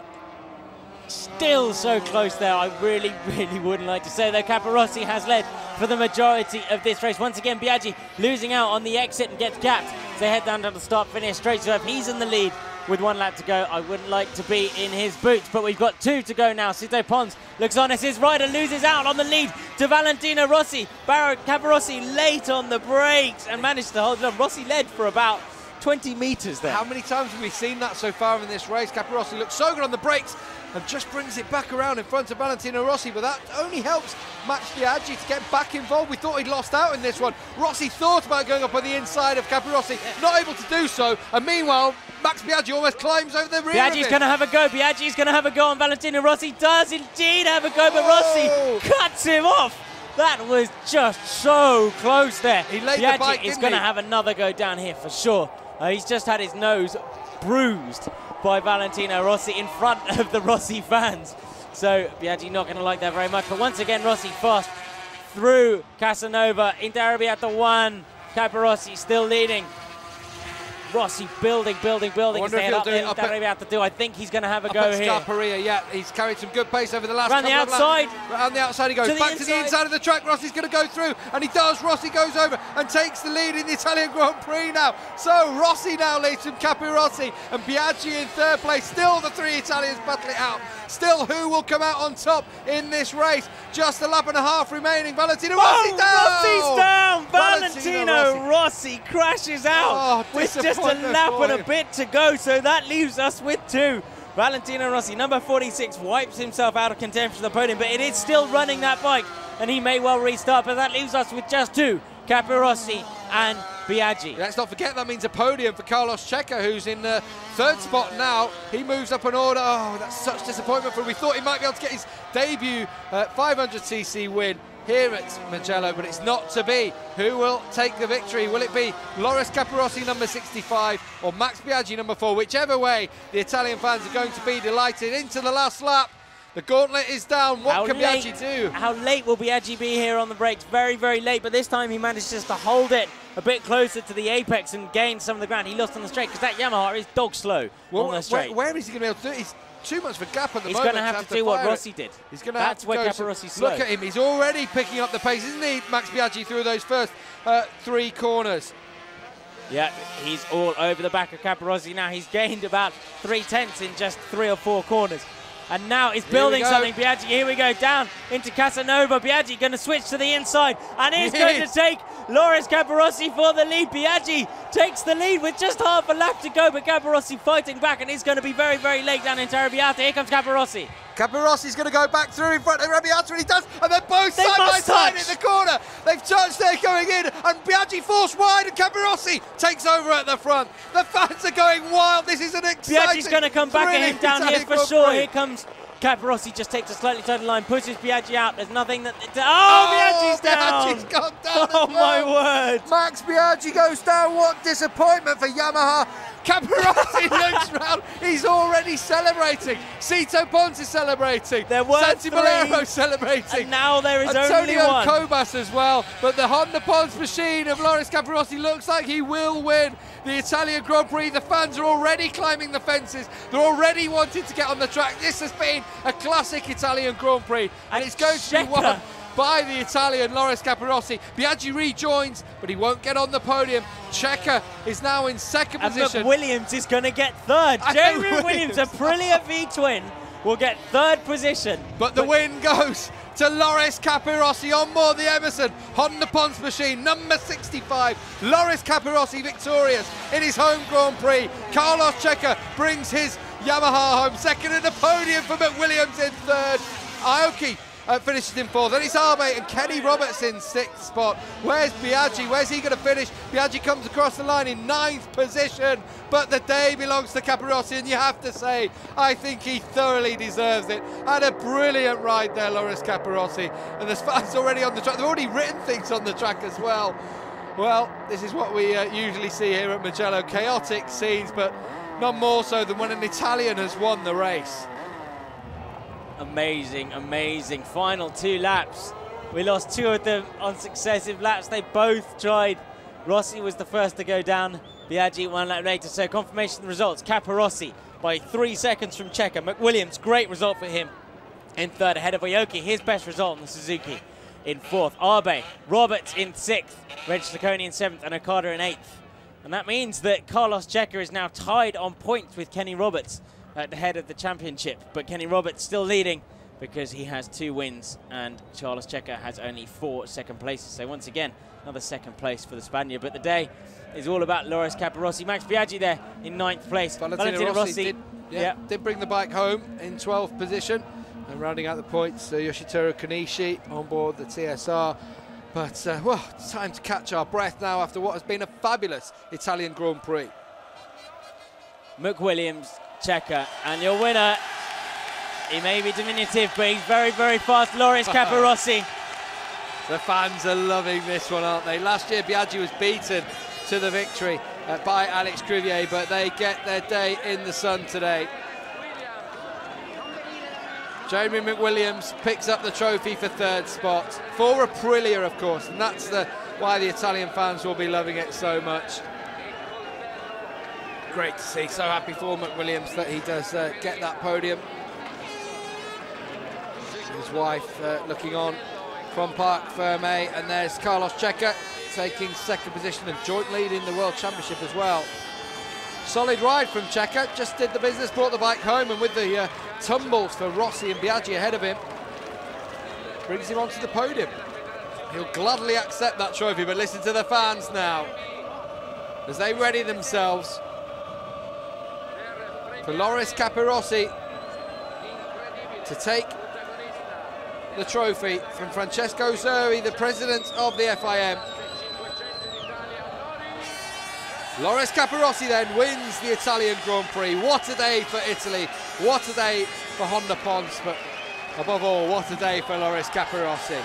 still so close there. I really, really wouldn't like to say that Caparossi has led for the majority of this race. Once again, Biaggi losing out on the exit and gets capped. So they head down to the start-finish straight. So if he's in the lead with one lap to go, I wouldn't like to be in his boots, but we've got two to go now. Sito Pons looks on as his rider loses out on the lead to Valentino Rossi. Barrow Caparossi late on the brakes and managed to hold it on. Rossi led for about twenty metres there. How many times have we seen that so far in this race? Caparossi looks so good on the brakes and just brings it back around in front of Valentino Rossi, but that only helps Max Biaggi to get back involved. We thought he'd lost out in this one. Rossi thought about going up on the inside of Caparossi, not able to do so, and meanwhile Max Biaggi almost climbs over the rear Biaggi's of him. going to have a go. Biaggi's going to have a go on Valentino Rossi. Does indeed have a go, but Oh. Rossi cuts him off. That was just so close there. He laid the Biaggi bike, is didn't going to he? have another go down here for sure. Uh, he's just had his nose bruised by Valentino Rossi in front of the Rossi fans. So Biaggi not going to like that very much. But once again, Rossi fast through Casanova into Arrabbiata one. Caparossi still leading. Rossi building, building, building. I wonder if he'll do it up at- Arrabbiata two. I think he's going to have a Up go at here. Scarperia, yeah, he's carried some good pace over the last Round the couple outside. of laps. Round the outside he goes, To the back to the inside. inside of the track. Rossi's going to go through, and he does. Rossi goes over and takes the lead in the Italian Grand Prix now. So Rossi now leads from Capirossi, and Biaggi in third place. Still the three Italians battle it out. Still, who will come out on top in this race? Just a lap and a half remaining. Valentino Rossi Oh, down! Rossi's down! Valentino Valentino Rossi crashes out Oh, with just a disappointment lap for and a him. bit to go, so that leaves us with two. Valentino Rossi, number forty-six, wipes himself out of contention for the podium, but it is still running that bike, and he may well restart, but that leaves us with just two, Capirossi and Biaggi. Let's not forget that means a podium for Carlos Checa, who's in the third spot now. He moves up an order. Oh, that's such disappointment for him. We thought he might be able to get his debut uh, five hundred c c win here at Mugello, but it's not to be. Who will take the victory? Will it be Loris Capirossi, number sixty-five, or Max Biaggi, number four? Whichever way, the Italian fans are going to be delighted. Into the last lap, The gauntlet is down. What how can late, Biaggi do? How late will Biaggi be here on the brakes? Very, very late, but this time he managed just to hold it a bit closer to the apex and gain some of the ground. He lost on the straight because that Yamaha is dog slow well, on the straight. Where, where is he going to be able to do it? He's too much of a gap at the He's moment. going to have to, to do what it. Rossi did. He's going to That's have to where go. Caparossi's slow. Look at him. He's already picking up the pace, isn't he, Max Biaggi, through those first uh, three corners? Yeah, he's all over the back of Caparossi now. He's gained about three tenths in just three or four corners. And now he's building something. Biaggi, here we go, down into Casanova. Biaggi going to switch to the inside and is Yes. going to take Loris Caparossi for the lead. Biaggi takes the lead with just half a lap to go, but Caparossi fighting back and he's going to be very, very late down into Arrabbiata. Here comes Caparossi. Caparossi's going to go back through in front of Arrabbiata, and he does, and they're both They side by must side touch. in the corner. They've touched, they're going in, and Biaggi forced wide, and Caparossi takes over at the front. The fans are going wild. This is an exciting, Biaggi's going to come back at him down Italian here for Grand sure. Prix. Here comes Caparossi, just takes a slightly tighter line, pushes Biaggi out. There's nothing that. Oh, Biaggi's down! Biaggi's gone down. Oh as my well. word! Max Biaggi goes down. What disappointment for Yamaha. Caparossi looks round. He's already celebrating. Cito Pons is celebrating. There were Santi three, Valero celebrating. And now there is Antonio only one. Cobas as well. But the Honda Pons machine of Loris Caparossi looks like he will win the Italian Grand Prix. The fans are already climbing the fences. They're already wanting to get on the track. This has been a classic Italian Grand Prix, and, And it's going to be Checker. won by the Italian Loris Caparossi. Biaggi rejoins, but he won't get on the podium. Checker is now in second And position. McWilliams is going to get third. I Jeremy know Williams, a Williams. Aprilia V-twin, will get third position. But the win goes to Loris Caparossi on board the Emerson Honda Pons machine, number sixty-five. Loris Caparossi victorious in his home Grand Prix. Carlos Checker brings his Yamaha home second, and a podium for McWilliams in third. Aoki uh, finishes in fourth. Then it's Arbe and Kenny Roberts in sixth spot. Where's Biaggi? Where's he going to finish? Biaggi comes across the line in ninth position, but the day belongs to Caparossi, and you have to say, I think he thoroughly deserves it. Had a brilliant ride there, Loris Caparossi, and there's fans already on the track. They've already written things on the track as well. Well, this is what we uh, usually see here at Mugello, chaotic scenes, but none more so than when an Italian has won the race. Amazing, amazing. Final two laps. We lost two of them on successive laps. They both tried. Rossi was the first to go down. Biaggi one lap later. So confirmation of the results. Caparossi by three seconds from Checker. McWilliams, great result for him in third ahead of Aoki. His best result on the Suzuki in fourth. Arbe, Roberts in sixth. Reg Ciccone in seventh and Okada in eighth. And that means that Carlos Checker is now tied on points with Kenny Roberts at the head of the championship. But Kenny Roberts still leading because he has two wins and Carlos Checker has only four second places. So once again, another second place for the Spaniard. But the day is all about Loris Caparossi. Max Biaggi there in ninth place. Valentino, Valentino Rossi, Rossi did, yeah, yeah. did bring the bike home in twelfth position. And rounding out the points, uh, Yoshitaro Konishi on board the T S R. But, uh, well, it's time to catch our breath now after what has been a fabulous Italian Grand Prix. McWilliams, Checker, and your winner, he may be diminutive, but he's very, very fast, Loris Caparossi. The fans are loving this one, aren't they? Last year, Biaggi was beaten to the victory uh, by Alex Crivier, but they get their day in the sun today. Jeremy McWilliams picks up the trophy for third spot for Aprilia, of course, and that's the, why the Italian fans will be loving it so much. Great to see, so happy for McWilliams that he does uh, get that podium. His wife uh, looking on from Parc Fermé, and there's Carlos Checker taking second position and joint lead in the World Championship as well. Solid ride from Checker, just did the business, brought the bike home, and with the uh, tumbles for Rossi and Biaggi ahead of him, brings him onto the podium. He'll gladly accept that trophy, but listen to the fans now as they ready themselves for Loris Caparossi to take the trophy from Francesco Zeri, the president of the F I M. Loris Caparossi then wins the Italian Grand Prix. What a day for Italy, what a day for Honda Pons, but above all, what a day for Loris Caparossi.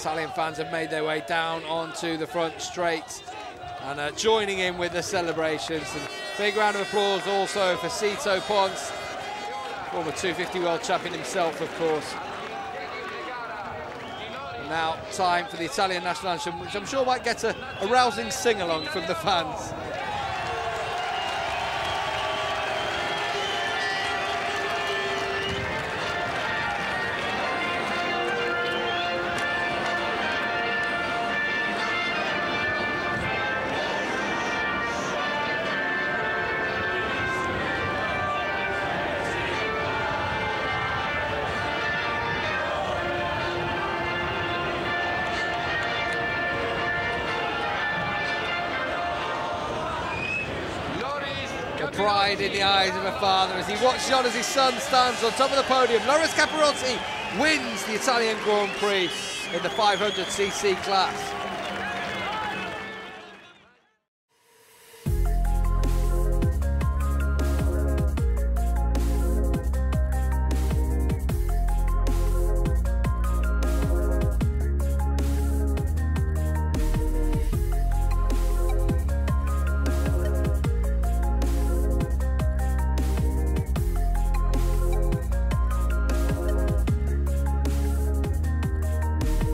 Italian fans have made their way down onto the front straight and uh, joining in with the celebrations. And big round of applause also for Sito Pons, former two fifty world champion himself, of course. And now time for the Italian national anthem, which I'm sure might get a, a rousing sing-along from the fans. Pride in the eyes of a father as he watches on as his son stands on top of the podium. Loris Capirossi wins the Italian Grand Prix in the five hundred c c class.